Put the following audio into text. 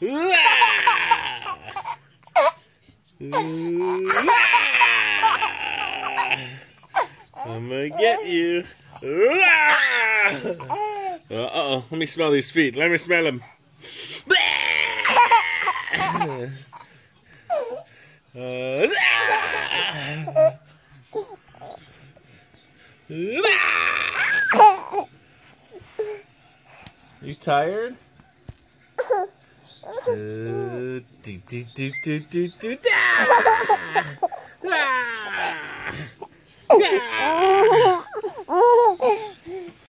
I'm gonna get you. Uh-oh, let me smell these feet. Let me smell them. You tired?